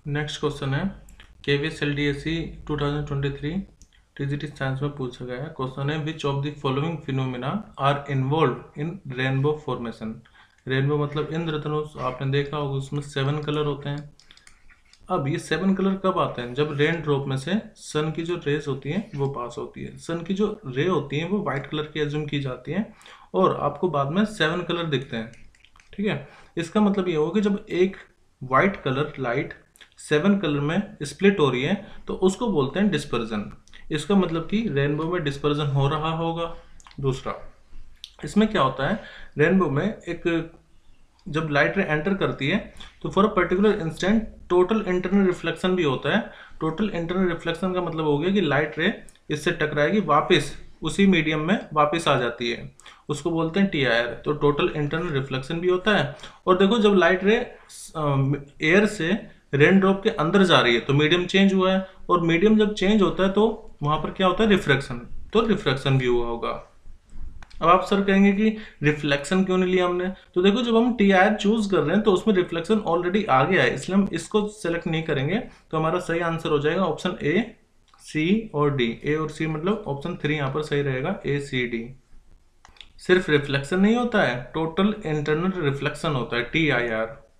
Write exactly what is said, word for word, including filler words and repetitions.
Next question है KVS LDAC two thousand twenty three TGT science में पूछा गया है। क्वेश्चन है which of the following phenomena are involve in rainbow formation. Rainbow मतलब इंद्रधनुष, आपने देखा होगा उसमें सेवन कलर होते हैं। अब ये सेवन कलर कब आते हैं? जब रेन ड्रॉप में से सन की जो रेज होती हैं वो पास होती है। सन की जो रे होती हैं वो व्हाइट कलर की एज्यूम की जाती हैं और आपको बाद में सेवन कलर दिखते हैं। ठीक है, इसका मतलब ये होगा कि जब एक white colour light seven colour में स्प्लिट हो रही है तो उसको बोलते हैं डिस्पर्जन। इसका मतलब कि रेनबो में डिस्पर्जन हो रहा होगा। दूसरा, इसमें क्या होता है, रेनबो में एक जब लाइट रे एंटर करती है तो for a particular instant total internal reflection भी होता है। टोटल इंटरनल रिफ्लेक्शन का मतलब हो गया कि लाइट रे इससे टकराएगी, वापस उसी मीडियम में वापस आ जाती है, उसको बोलते हैं टी आई आर। तो टोटल इंटरनल रिफ्लेक्शन भी होता है। और देखो जब लाइट रे एयर से रेन ड्रॉप के अंदर जा रही है तो मीडियम चेंज हुआ है, और मीडियम जब चेंज होता है तो वहां पर क्या होता है, रिफ्रैक्शन। तो रिफ्रैक्शन भी हुआ होगा। अब आप सर कहेंगे कि रिफ्लेक्शन क्यों नहीं लिया हमने, तो देखो जब हम टी आई आर चूज कर रहे हैं तो उसमें रिफ्लेक्शन ऑलरेडी आ गया है, इसलिए हम इसको सेलेक्ट नहीं करेंगे। तो हमारा सही आंसर हो जाएगा ऑप्शन ए, सी और डी। ए और सी मतलब ऑप्शन थ्री यहाँ पर सही रहेगा, ए सी डी। सिर्फ रिफ्लेक्शन नहीं होता है, टोटल इंटरनल रिफ्लेक्शन होता है, टी आई आर।